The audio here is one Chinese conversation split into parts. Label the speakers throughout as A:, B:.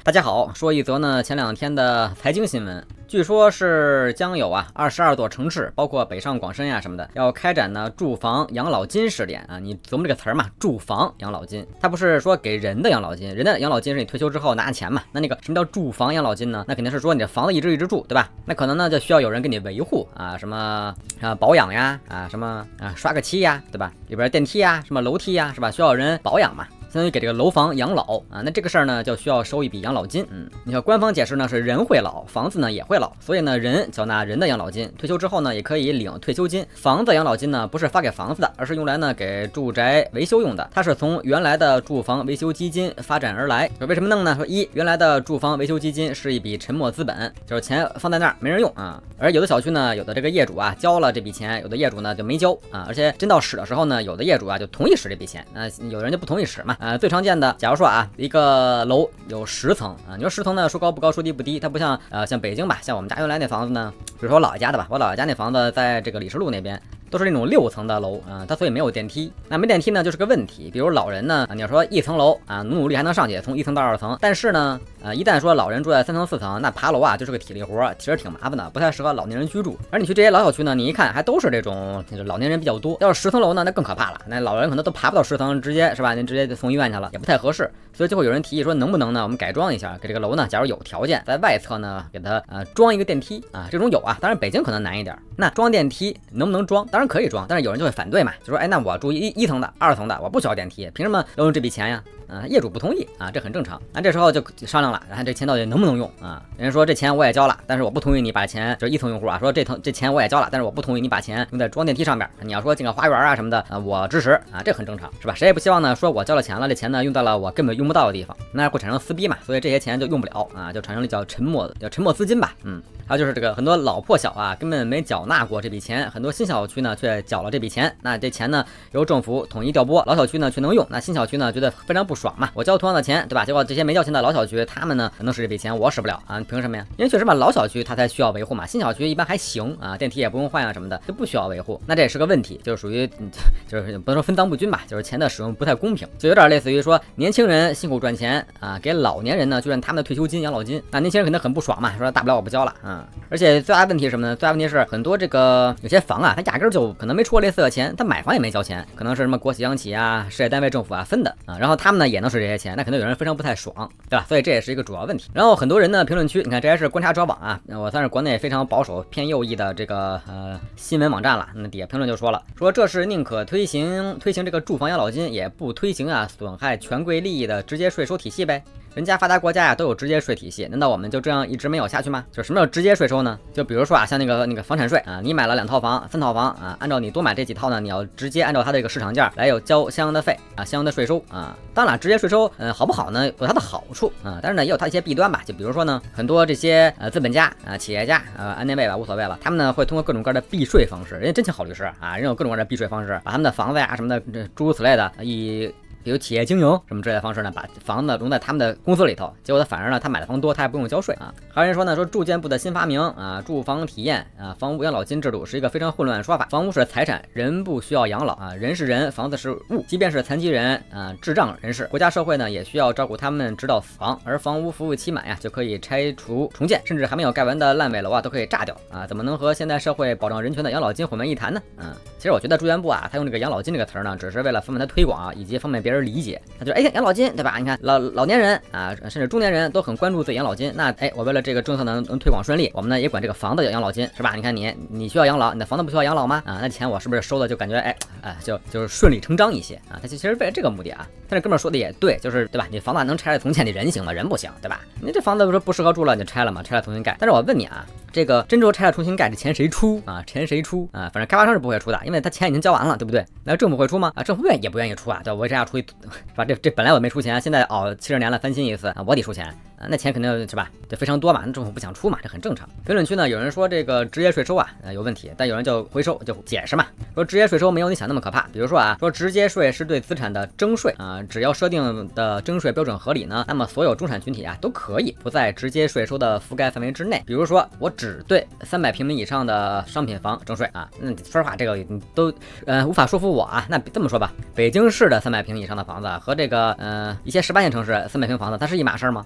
A: 大家好，说一则呢前2天的财经新闻，据说是将有22座城市，包括北上广深什么的，要开展呢住房养老金试点啊。你琢磨这个词儿嘛，住房养老金，它不是说给人的养老金，人的养老金是你退休之后拿的钱嘛。那个什么叫住房养老金呢？那肯定是说你这房子一直住，对吧？那可能呢就需要有人给你维护啊，什么保养呀，什么刷个漆呀，对吧？里边电梯呀，什么楼梯呀，是吧？需要人保养嘛。相当于给这个楼房养老啊，那这个事儿呢就需要收一笔养老金。你看官方解释呢是人会老，房子呢也会老，所以呢人缴纳人的养老金，退休之后呢也可以领退休金。房子养老金呢不是发给房子的，而是用来呢给住宅维修用的，它是从原来的住房维修基金发展而来。为什么弄呢？说原来的住房维修基金是一笔沉没资本，就是钱放在那儿没人用啊。而有的小区呢，有的这个业主交了这笔钱，有的业主呢就没交啊。而且真到使的时候呢，有的业主就同意使这笔钱，有的人就不同意使嘛。最常见的，假如说一个楼有10层啊，你说10层呢，说高不高，说低不低，它不像像北京吧，像我们家原来那房子呢，比如说我姥爷家的吧，我姥爷家那房子在这个李石路那边。都是那种6层的楼啊，它所以没有电梯。那没电梯呢，就是个问题。比如老人呢，你要说1层楼努力还能上去，从1层到2层。但是呢，一旦说老人住在3层4层，那爬楼就是个体力活，其实挺麻烦的，不太适合老年人居住。而你去这些老小区呢，你一看还都是这种就是老年人比较多。要是10层楼呢，那更可怕了，那老人可能都爬不到10层，直接是吧？您直接就送医院去了，也不太合适。所以就会有人提议说，能不能呢，我们改装一下，给这个楼呢，假如有条件，在外侧呢给它装一个电梯啊，这种有当然北京可能难一点。那装电梯能不能装？当然可以装，但是有人就会反对嘛，就说那我住一层的、2层的，我不需要电梯，凭什么要用这笔钱呀？业主不同意这很正常。这时候就商量了，然后这钱到底能不能用啊？人家说这钱我也交了，但是我不同意你把钱，就是1层用户说这钱我也交了，但是我不同意你把钱用在装电梯上面。你要说建个花园什么的我支持这很正常，是吧？谁也不希望呢说我交了钱了，这钱呢用在了我根本用不到的地方，那会产生撕逼嘛，所以这些钱就用不了就产生了叫沉没资金吧。还有就是这个很多老破小根本没缴纳过这笔钱，很多新小区呢却缴了这笔钱，那这钱呢由政府统一调拨，老小区呢却能用，那新小区呢觉得非常不爽嘛，我交同样的钱，对吧？结果这些没交钱的老小区，他们呢能使这笔钱，我使不了凭什么呀？因为确实嘛，老小区它才需要维护嘛，新小区一般还行电梯也不用换什么的，就不需要维护。那这也是个问题，就是属于就是不能说分赃不均吧，就是钱的使用不太公平，就有点类似于说年轻人辛苦赚钱给老年人呢就让他们的退休金、养老金，那年轻人肯定很不爽嘛，说大不了我不交了而且最大问题是什么呢？最大问题是很多这个有些房它压根就可能没出过类似的钱，他买房也没交钱，可能是什么国企、央企事业单位、政府分的然后他们呢也能使这些钱，那肯定有人非常不太爽，对吧？所以这也是一个主要问题。然后很多人呢评论区，你看这还是观察者网我算是国内非常保守偏右翼的这个新闻网站了，那底下评论就说这是宁可推行这个住房养老金，也不推行损害权贵利益的直接税收体系呗。人家发达国家都有直接税体系，难道我们就这样一直没有下去吗？就什么叫直接税收呢？就比如说像那个房产税你买了2套房、3套房按照你多买这几套呢，你要直接按照它这个市场价来要交相应的费相应的税收当然，直接税收好不好呢？有它的好处但是呢也有它一些弊端吧。就比如说呢，很多这些资本家企业家按那位吧无所谓了，他们呢会通过各种各样的避税方式，人家真请好律师人有各种各样的避税方式，把他们的房子什么的诸如此类的比如企业经营什么之类的方式呢，把房子融在他们的公司里头，结果他反而呢，他买的房多，他也不用交税还有人说呢，说住建部的新发明住房体验房屋养老金制度是一个非常混乱的说法。房屋是财产，人不需要养老人是人，房子是物，即便是残疾人智障人士，国家社会呢也需要照顾他们直到死亡。而房屋服务期满就可以拆除重建，甚至还没有盖完的烂尾楼都可以炸掉怎么能和现代社会保障人权的养老金混为一谈呢？其实我觉得住建部他用这个养老金这个词呢，只是为了方便他推广以及方便别人理解。他就养老金对吧？你看老年人甚至中年人都很关注自己养老金。那我为了这个政策能推广顺利，我们呢也管这个房子叫养老金是吧？你看你需要养老，你的房子不需要养老吗？那钱我是不是收的就感觉就是顺理成章一些他其实为了这个目的但是哥们儿说的也对，就是对吧？你房子能拆了重建，你人行吗？人不行对吧？你这房子不适合住了，你就拆了嘛，拆了重新盖。但是我问你这个真拆了重新盖，这钱谁出钱谁出反正开发商是不会出的，因为他钱已经交完了，对不对？那政府会出吗？政府也不愿意出对，我为啥要出是吧？这本来我没出钱，现在70年了翻新一次我得出钱那钱肯定是吧？这非常多嘛，那政府不想出嘛，这很正常。评论区呢有人说这个直接税收有问题，但有人就回收就解释嘛，说直接税收没有你想那么可怕。比如说说直接税是对资产的征税只要设定的征税标准合理呢，那么所有中产群体都可以不在直接税收的覆盖范围之内。比如说我只对300平米以上的商品房征税那说实话这个你都无法说服我那这么说吧，北京市的300平以上的房子和这个一些18线城市300平房子它是一码事吗？对不对？它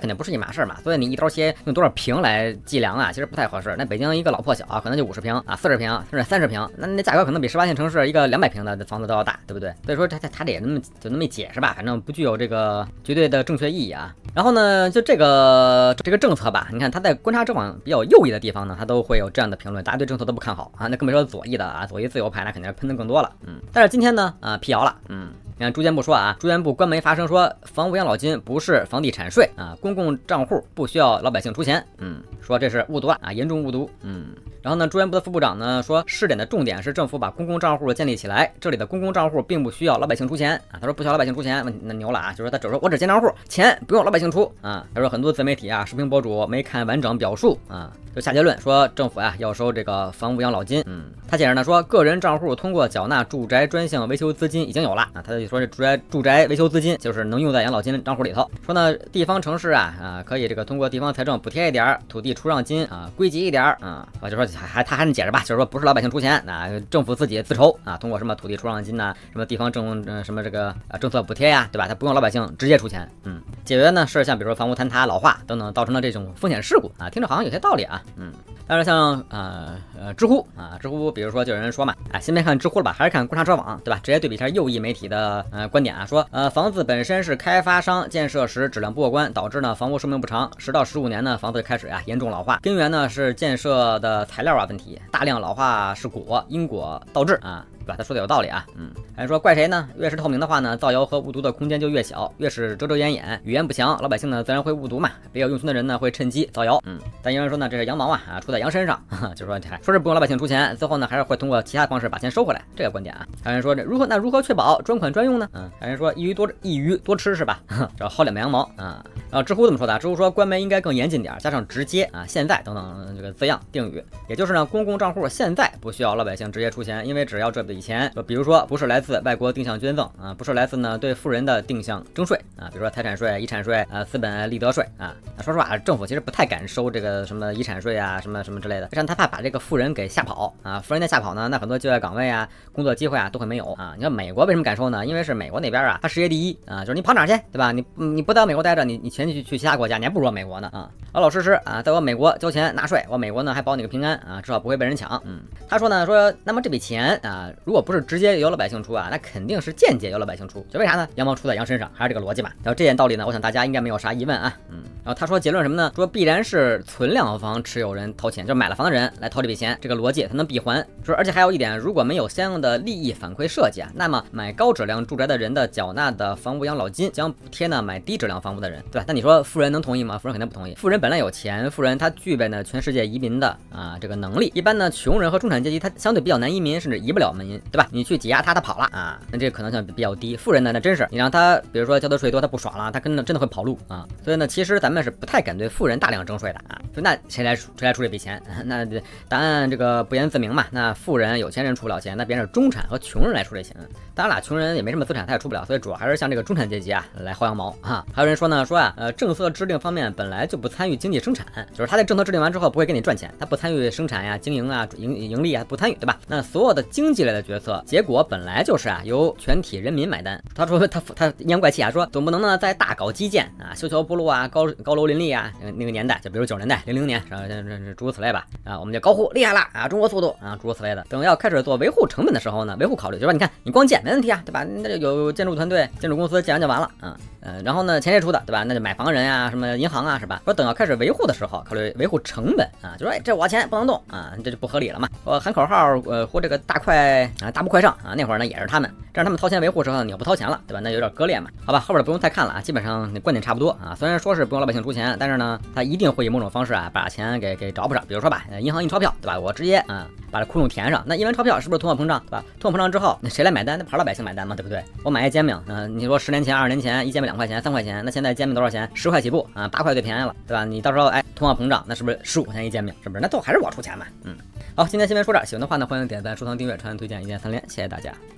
A: 肯定不是一码事嘛。所以你一刀切用多少平来计量啊，其实不太合适。那北京一个老破小可能就50平啊、40平甚至30平，那价格可能比18线城市一个200平的房子都要大，对不对？所以说他得那么一解释吧，反正不具有这个绝对的正确意义啊。然后呢，就这个政策吧，你看他在观察者网比较右翼的地方呢，他都会有这样的评论，大家对政策都不看好啊，那更别说左翼的啊，左翼自由派那肯定是喷的更多了，但是今天呢，辟谣了，你看住建部说啊，住建部官媒发声说，房屋养老金不是房地产税啊，公共账户不需要老百姓出钱，说这是误读了啊，严重误读，然后呢，住建部的副部长呢说，试点的重点是政府把公共账户建立起来，这里的公共账户并不需要老百姓出钱啊，他说不需要老百姓出钱，那牛了啊，就说他只说我只建账户，钱不用老百姓出啊，他说很多自媒体啊、视频博主没看完整表述啊，就下结论说政府呀要收这个房屋养老金，他解释呢说，个人账户通过缴纳住宅专项维修资金已经有了啊，他就说这住宅维修资金就是能用在养老金账户里头，说呢地方城市啊可以这个通过地方财政补贴一点，土地出让金啊归集一点啊，就说他还能解释吧，就是说不是老百姓出钱，那政府自己自筹啊，通过什么土地出让金呐，什么地方什么这个政策补贴呀，对吧？他不用老百姓直接出钱，解决呢是像比如说房屋坍塌、老化等等造成的这种风险事故啊，听着好像有些道理啊，但是像知乎啊，知乎比如说就有人说嘛，先别看知乎了吧，还是看观察者网，对吧？直接对比一下右翼媒体的观点啊，说房子本身是开发商建设时质量不过关，导致呢房屋寿命不长，10到15年呢房子开始严重老化，根源呢是建设的材料问题，大量老化是果，因果倒置啊。对吧？他说的有道理啊，还说怪谁呢？越是透明的话呢，造谣和误读的空间就越小，越是遮遮掩掩，语言不详，老百姓呢自然会误读嘛，别有用心的人呢会趁机造谣，但有人说呢，这是羊毛啊出在羊身上，就说是不用老百姓出钱，最后呢还是会通过其他方式把钱收回来，这个观点啊。还有人说这如何确保专款专用呢？还有人说一鱼多吃是吧？这薅两把羊毛啊。然后知乎怎么说的？知乎说官媒应该更严谨点，加上直接啊、现在等等这个字样定语，也就是呢公共账户现在不需要老百姓直接出钱，因为只要这笔钱，比如说不是来自外国定向捐赠啊，不是来自呢对富人的定向征税啊，比如说财产税、遗产税资本利得税啊。说实话，政府其实不太敢收这个什么遗产税啊，什么之类的，让他怕把这个富人给吓跑啊。富人在吓跑呢，那很多就业岗位啊、工作机会啊都会没有啊。你看美国为什么敢收呢？因为是美国那边啊，它世界第一啊，就是你跑哪去，对吧？你不在美国待着，你钱去其他国家，你还不如美国呢啊。老实啊，在我美国交钱纳税，我美国呢还保你个平安啊，至少不会被人抢。他说呢，那么这笔钱啊，如果不是直接由老百姓出啊，那肯定是间接由老百姓出，就为啥呢？羊毛出在羊身上，还是这个逻辑嘛。然后这件道理呢，我想大家应该没有啥疑问啊。然后他说结论什么呢？说必然是存量房持有人掏钱，就是买了房的人来掏这笔钱，这个逻辑才能闭环。说而且还有一点，如果没有相应的利益反馈设计啊，那么买高质量住宅的人的缴纳的房屋养老金将补贴呢买低质量房屋的人，对吧？那你说富人能同意吗？富人肯定不同意。富人本来有钱，富人他具备呢全世界移民的这个能力。一般呢穷人和中产阶级他相对比较难移民，甚至移不了民，对吧？你去挤压他跑了啊，那这个可能性比较低。富人呢那真是你让他比如说交的税多，他不爽了，他真的会跑路啊。所以呢其实咱们是不太敢对富人大量征税的啊。就那谁来出这笔钱？那答案这个不言自明嘛。那富人有钱人出不了钱，那别人是中产和穷人来出这钱。当然了，穷人也没什么资产，他也出不了，所以主要还是像这个中产阶级啊来薅羊毛啊。还有人说政策制定方面本来就不参与经济生产，就是他在政策制定完之后不会给你赚钱，他不参与生产呀、经营啊、盈利啊，不参与，对吧？那所有的经济类的决策，结果本来就是由全体人民买单。他说他阴阳怪气啊，说总不能呢再大搞基建啊，修桥铺路啊，高楼林立啊，那个年代就比如90年代、00年，诸如此类吧啊，我们就高呼厉害了啊，中国速度啊，诸如此类的。等要开始做维护成本的时候呢，维护考虑就说你看你光建没问题啊，对吧？那就有建筑团队、建筑公司建完就完了啊。然后呢，钱谁出的，对吧？那就买房人啊，什么银行啊，是吧？说等要开始维护的时候，考虑维护成本啊，就说这我钱不能动啊，这就不合理了嘛。我喊口号，或这个大步快上啊，那会儿呢也是他们，这让他们掏钱维护时候，你又不掏钱了，对吧？那有点割裂嘛。好吧，后边不用再看了啊，基本上观点差不多啊。虽然说是不用老百姓出钱，但是呢，他一定会以某种方式啊把钱给找补上。比如说吧，银行印钞票，对吧？我直接把这窟窿填上。那印完钞票是不是通货膨胀，对吧？通货膨胀之后，那谁来买单？那不是老百姓买单嘛，对不对？我买一煎饼，你说10年前、20年前一煎饼2块钱、3块钱，那现在煎饼多少钱？10块起步啊，8块最便宜了，对吧？你到时候通货膨胀，那是不是15块钱一煎饼？是不是？那都还是我出钱嘛？好，今天新闻说这儿，喜欢的话呢，欢迎点赞、收藏、订阅、传推荐，一键3连，谢谢大家。